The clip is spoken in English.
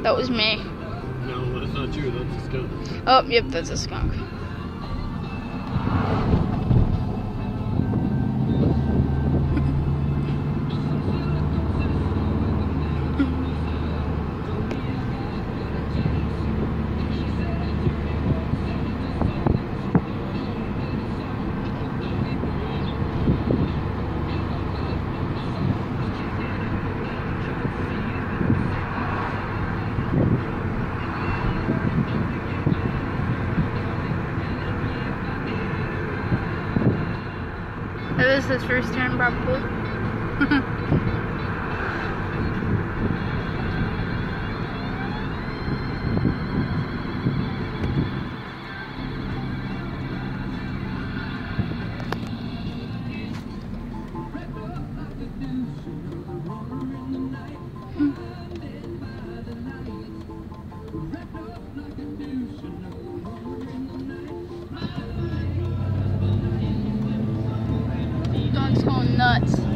That was me. No, that's not you. That's a skunk. Oh, yep, that's a skunk. This is his first turn, probably. Dog's going nuts.